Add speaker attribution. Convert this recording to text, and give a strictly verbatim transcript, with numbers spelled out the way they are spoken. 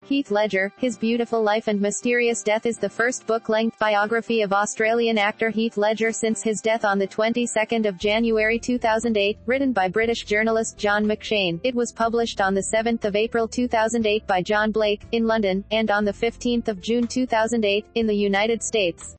Speaker 1: Heath Ledger, His Beautiful Life and Mysterious Death is the first book-length biography of Australian actor Heath Ledger since his death on the twenty-second of January two thousand eight, written by British journalist John McShane. It was published on the seventh of April two thousand eight by John Blake, in London, and on the fifteenth of June two thousand eight, in the United States.